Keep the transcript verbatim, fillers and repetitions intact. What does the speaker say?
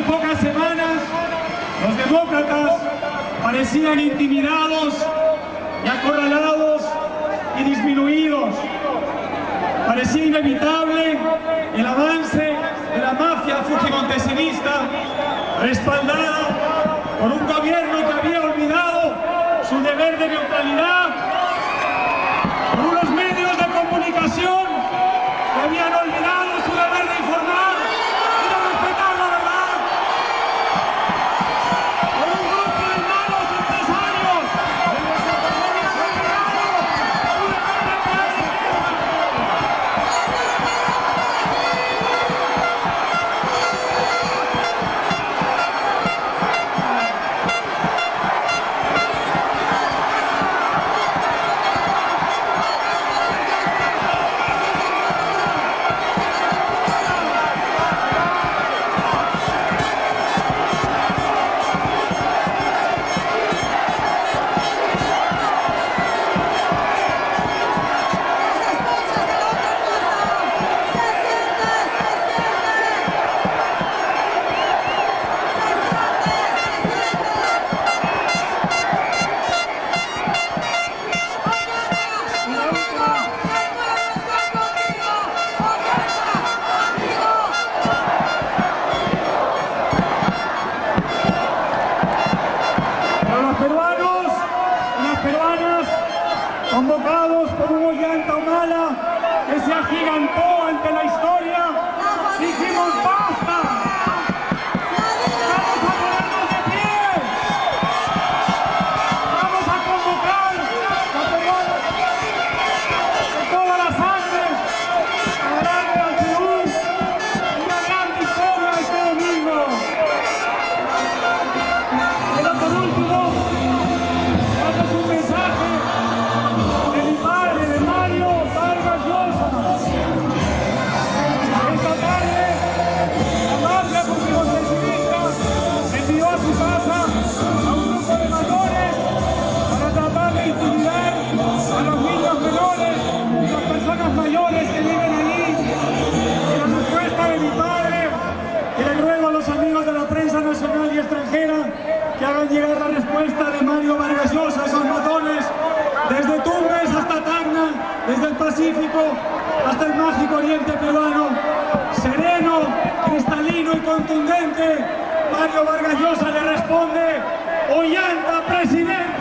pocas semanas, los demócratas parecían intimidados y acorralados y disminuidos. Parecía inevitable el avance de la mafia fujimontesinista, respaldada por un gobierno que había olvidado su deber de neutralidad, por unos medios de comunicación que habían olvidado su deber de informar y de respetar la verdad, por un grupo de malos empresarios que les habían olvidado su deber de empresa. Convocados por un Ollanta Humala que se agigantó ante la historia, dijimos ¡basta! ¡Vamos a ponernos de pie! ¡Vamos a convocar a peruanos de todas las sangres a darle al Perú una gran victoria este domingo! Pero por último, damos un mensaje de mi padre, de Mario Vargas Llosa. Esta tarde, la mafia fujimontesinista envió a su casa a un grupo de mayores para tratar de intimidar a los niños menores y las personas mayores que viven allí. Y la respuesta de mi padre, que le ruego a los amigos de la prensa nacional y extranjera que hagan llegar la respuesta de Mario Vargas Llosa a esos matones, desde Tumbes hasta Tacna, desde el Pacífico hasta el mágico oriente peruano, sereno, cristalino y contundente. Mario Vargas Llosa le responde: Ollanta, presidente.